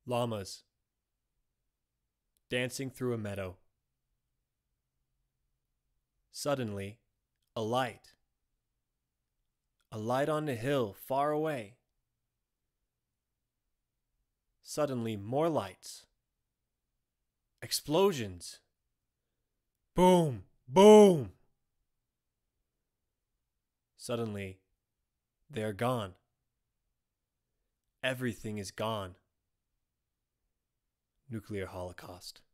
Llamas dancing through a meadow. Suddenly, a light. A light on the hill far away. Suddenly, more lights. Explosions. Boom! Boom! Suddenly, they are gone. Everything is gone. Nuclear holocaust.